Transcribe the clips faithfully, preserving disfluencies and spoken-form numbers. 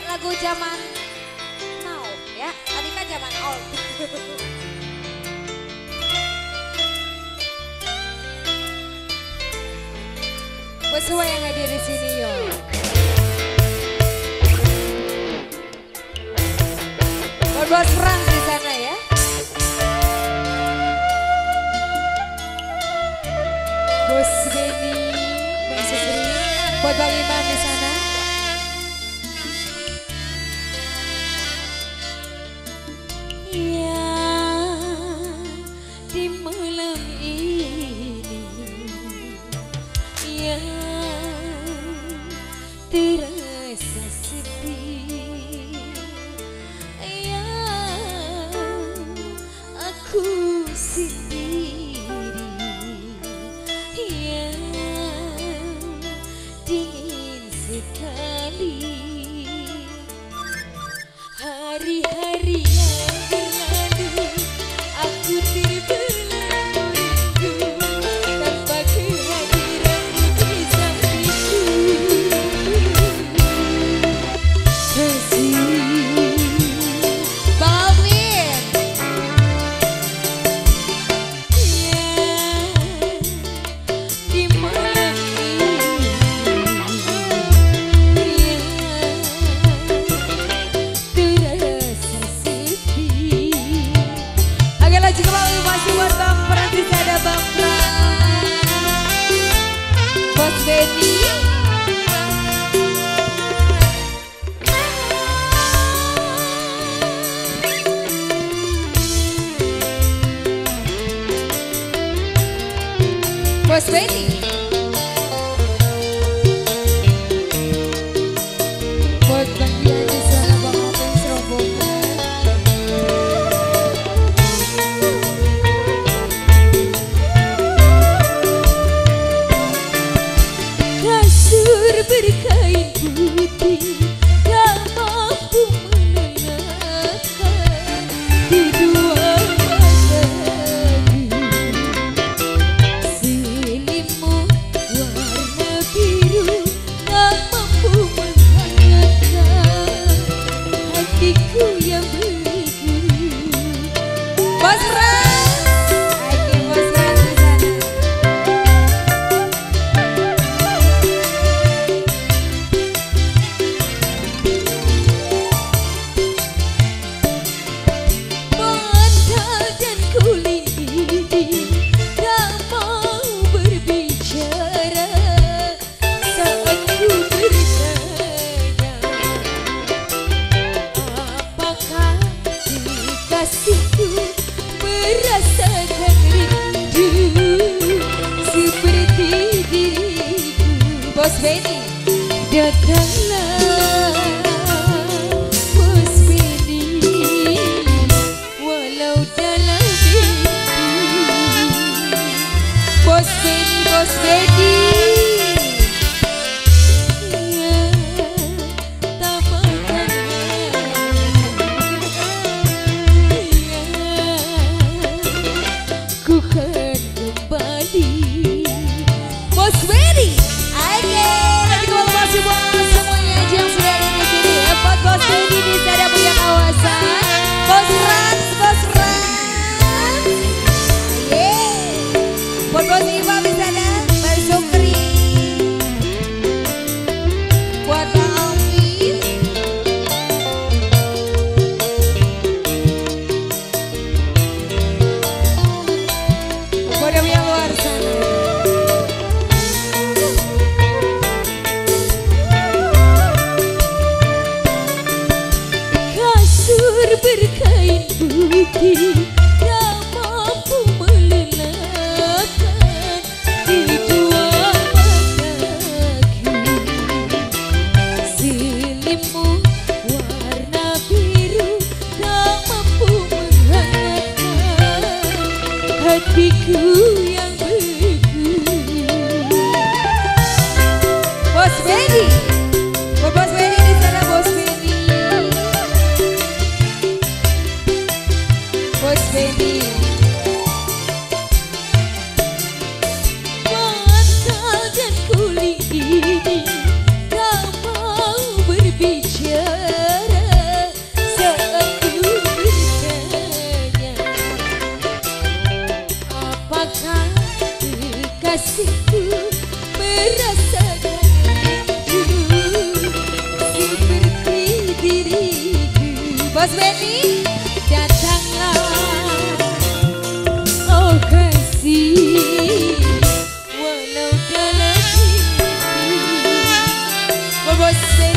lagu zaman now ya. Tadi kan zaman old. Buat semua yang hadir di sini yo. Buat bos Frans di sana ya. Bos Benny, Bang Sutri, buat Bang Iman di sana. Ya, di malam ini yang terasa sepi, yang aku sendiri, yang dingin sekali. Hari-hari yang berlalu, aku terbelenggu rindu tanpa kehadiranmu di sampingku. Kasih Bang Alvin, ya di malam ini terasa sepi. Agak laju ke bawah, masih buat Bang Francis, ada Bang Frans, Bos Benny. Bos Benny. Buat Bang Dian di sana, Bang Alvin Serobongan. Kasur berkain putih tak mampu menenangkan kedua mataku. Selimut warna biru tak mampu menghangatkan hatiku yang bergeru. Bos Frans, oke Bos Frans di sana. Bantal dan kulit dinding tak mau berbicara saat ku bertanya, apakah kekasihku merasakan rindu seperti diriku. Bos Benny, datanglah Bos Benny, walau dalam mimpi. Bos Benny, Bos Benny, ya tampakkan ya ku kan kembali. Bos Benny, oke, nanti kalau masih buat semuanya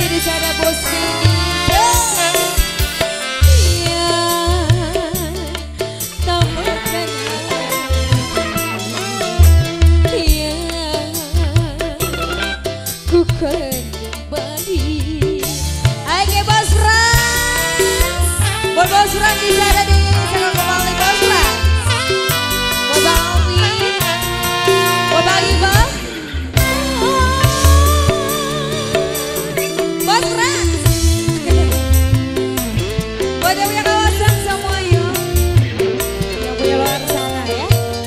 Benny di sana bos Benny. Iya, tambahkan iya, ku kan kembali. Oke bos Ras, buat bos Ras di sana di sana kembali bos Ras. Buat Bang Alvin, buat Bang Iba. Bos Ras, buat yang punya kawasan semuanya, yang punya luar sana ya.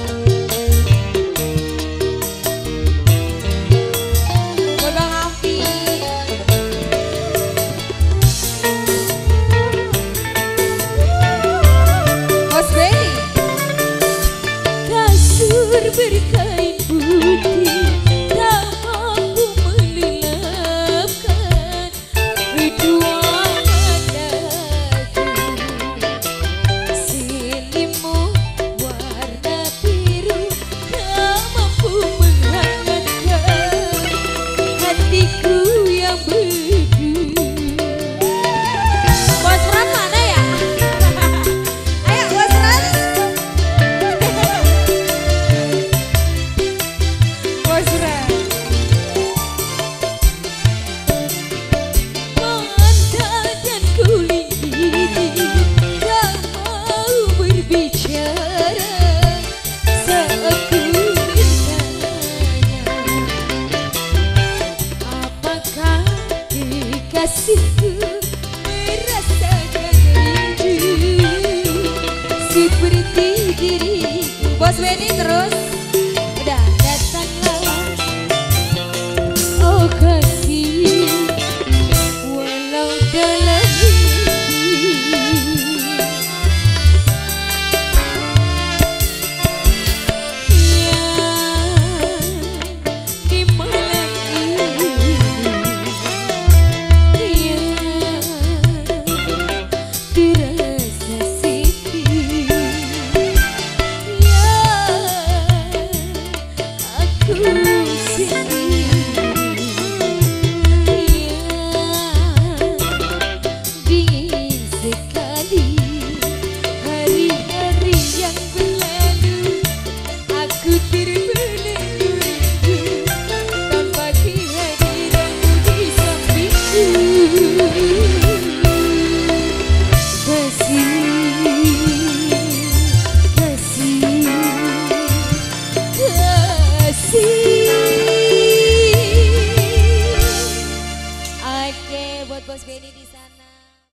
Buat Bang Alvin, Bos Benny. Kasur berkain putih tak mampu melelapkan perjuangan daku. Selimut warna biru tak mampu menghangatkan hatiku yang beku. Bos Ran mana ya? Ayo Bos Ran. Bos Ran. Mata dan kulit ini tak mau berbicara saat ku bertanya, apakah kekasihku merasakan rindu seperti diriku. Bos Benny terus udah datanglah, oh kasih, walau dalam mimpi. Ya, di malam ini, ya, terasa sepi. Ya, aku sendiri. Dingin sekali hari-hari yang berlalu, aku terbelenggu rindu tanpa kehadiranmu di sampingku. Kasih, kasih, kasih. Oke, buat Bos Benny di